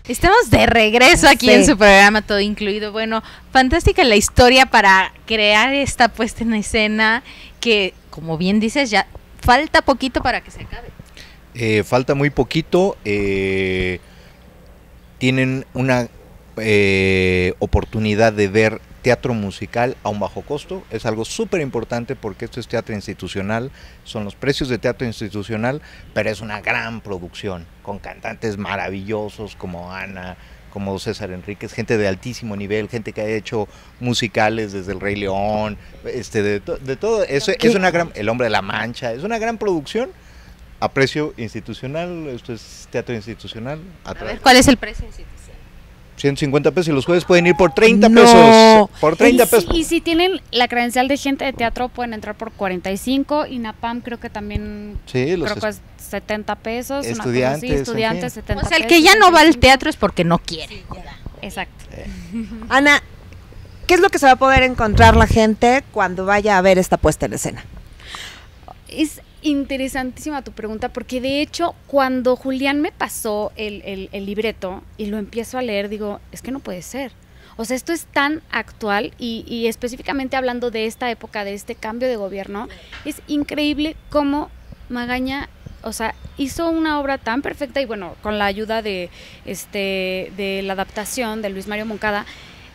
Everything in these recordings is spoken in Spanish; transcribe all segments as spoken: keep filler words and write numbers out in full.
Estamos de regreso aquí sí. en su programa Todo Incluido. Bueno, fantástica la historia para crear esta puesta en escena que, como bien dices, ya falta poquito para que se acabe. Eh, falta muy poquito. Eh, tienen una eh, oportunidad de ver teatro musical a un bajo costo. Es algo súper importante porque esto es teatro institucional, son los precios de teatro institucional, pero es una gran producción, con cantantes maravillosos como Ana, como César Enríquez, gente de altísimo nivel, gente que ha hecho musicales desde El Rey León, este, de, to, de todo, eso es una gran, El Hombre de la Mancha, es una gran producción a precio institucional. Esto es teatro institucional. A ver, ¿cuál es el precio institucional? ciento cincuenta pesos y los jueves pueden ir por treinta no. pesos. Por treinta y si, pesos. Y si tienen la credencial de gente de teatro, pueden entrar por cuarenta y cinco. INAPAM creo que también sí, los creo que es setenta pesos. Estudiantes. Una cosa así, estudiantes, en fin. setenta O sea, el pesos, que ya no va al teatro es porque no quiere. Sí, exacto. Eh. Ana, ¿qué es lo que se va a poder encontrar la gente cuando vaya a ver esta puesta en escena? Es interesantísima tu pregunta, porque de hecho cuando Julián me pasó el, el, el libreto y lo empiezo a leer, digo, es que no puede ser. O sea, esto es tan actual y, y específicamente hablando de esta época, de este cambio de gobierno, es increíble cómo Magaña, o sea, hizo una obra tan perfecta y bueno, con la ayuda de, este, de la adaptación de Luis Mario Moncada,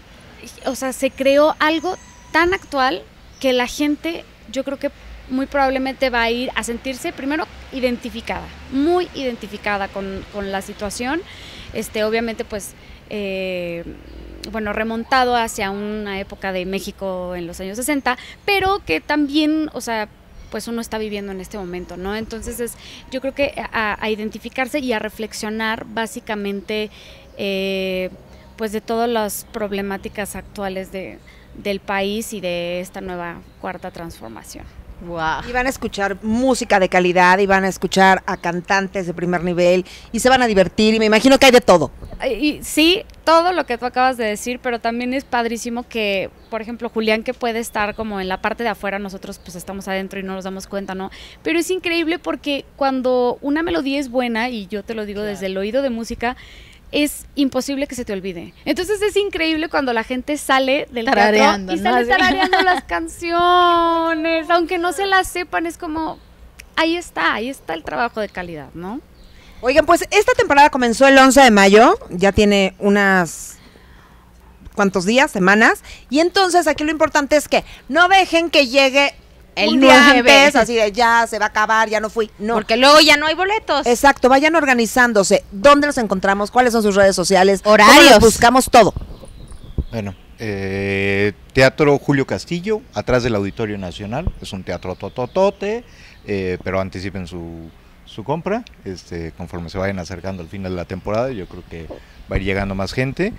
o sea, se creó algo tan actual que la gente, yo creo que muy probablemente va a ir a sentirse primero identificada, muy identificada con, con la situación, este, obviamente pues, eh, bueno, remontado hacia una época de México en los años sesenta, pero que también, o sea, pues uno está viviendo en este momento, ¿no? Entonces es, yo creo que a, a identificarse y a reflexionar básicamente, eh, pues de todas las problemáticas actuales de, del país y de esta nueva cuarta transformación. Wow. Y van a escuchar música de calidad y van a escuchar a cantantes de primer nivel y se van a divertir y me imagino que hay de todo. Y sí, todo lo que tú acabas de decir, pero también es padrísimo que, por ejemplo, Julián, que puede estar como en la parte de afuera, nosotros pues estamos adentro y no nos damos cuenta, ¿no? Pero es increíble porque cuando una melodía es buena, y yo te lo digo claro, desde el oído de música, es imposible que se te olvide. Entonces es increíble cuando la gente sale del teatro y sale tarareando las canciones, aunque no se las sepan, es como, ahí está, ahí está el trabajo de calidad, ¿no? Oigan, pues esta temporada comenzó el once de mayo, ya tiene unas cuantos días, semanas, y entonces aquí lo importante es que no dejen que llegue el un día antes, así de ya se va a acabar, ya no fui, no. Porque luego ya no hay boletos. Exacto, vayan organizándose. ¿Dónde los encontramos? ¿Cuáles son sus redes sociales? Horarios. ¿Cómo los buscamos todo? Bueno, eh, Teatro Julio Castillo, atrás del Auditorio Nacional. Es un teatro tototote, eh, pero anticipen su, su compra. Este, conforme se vayan acercando al final de la temporada, yo creo que va a ir llegando más gente.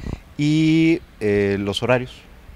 Y eh, los horarios.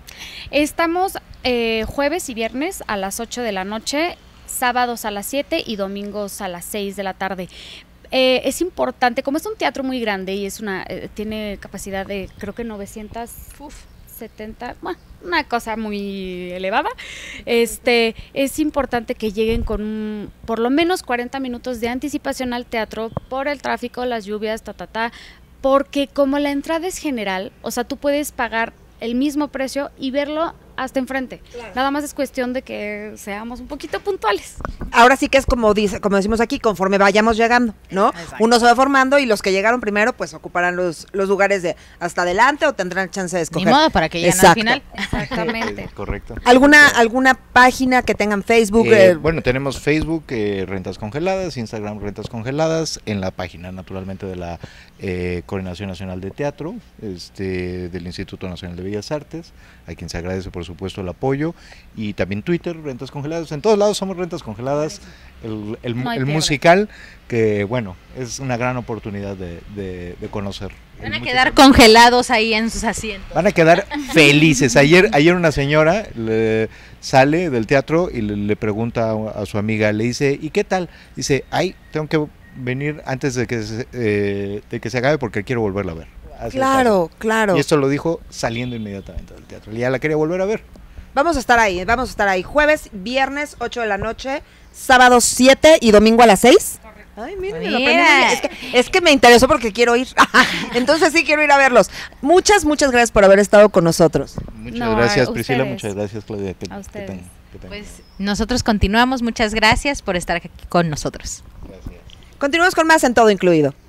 Estamos eh, jueves y viernes a las ocho de la noche, sábados a las siete y domingos a las seis de la tarde. Eh, es importante, como es un teatro muy grande y es una eh, tiene capacidad de creo que novecientos setenta, bueno, una cosa muy elevada, este, es importante que lleguen con un, por lo menos cuarenta minutos de anticipación al teatro por el tráfico, las lluvias, ta, ta, ta, porque como la entrada es general, o sea, tú puedes pagar el mismo precio y verlo hasta enfrente. Claro. Nada más es cuestión de que seamos un poquito puntuales. Ahora sí que es como dice, como decimos aquí, conforme vayamos llegando, ¿no? Exacto. Uno se va formando y los que llegaron primero pues ocuparán los, los lugares de hasta adelante o tendrán chance de escoger. Ni modo, para que lleguen al final. Exactamente. Correcto. ¿Alguna, alguna página que tengan Facebook? Eh, Eh, bueno, tenemos Facebook, eh, Rentas Congeladas, Instagram, Rentas Congeladas, en la página naturalmente de la eh, Coordinación Nacional de Teatro, este, del Instituto Nacional de Bellas Artes, a quien se agradece por supuesto el apoyo, y también Twitter, Rentas Congeladas, en todos lados somos Rentas Congeladas, el, el, no el musical, que bueno, es una gran oportunidad de, de, de conocer. Van a quedar congelados ahí en sus asientos. Van a quedar felices. Ayer, ayer una señora le sale del teatro y le, le pregunta a, a su amiga, le dice, ¿y qué tal? Dice, ay, tengo que venir antes de que se, eh, de que se acabe porque quiero volverla a ver. Así claro, claro. Y esto lo dijo saliendo inmediatamente del teatro. Y ya la quería volver a ver. Vamos a estar ahí, vamos a estar ahí. Jueves, viernes, ocho de la noche, sábado siete y domingo a las seis. Correcto. Ay, miren, Mira. me lo aprendí muy bien. Es que, es que me interesó porque quiero ir. Entonces sí quiero ir a verlos. Muchas, muchas gracias por haber estado con nosotros. Muchas No, gracias a Priscila, ustedes. muchas gracias Claudia. Que, A que ustedes. ten- que ten- Pues nosotros continuamos. Muchas gracias por estar aquí con nosotros. gracias. Continuamos con más en Todo Incluido.